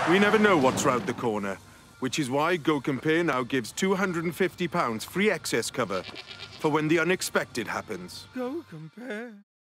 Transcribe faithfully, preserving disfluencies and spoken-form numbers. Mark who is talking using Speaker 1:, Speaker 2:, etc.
Speaker 1: We never know what's round the corner, which is why GoCompare now gives two hundred and fifty pounds free excess cover for when the unexpected happens. GoCompare.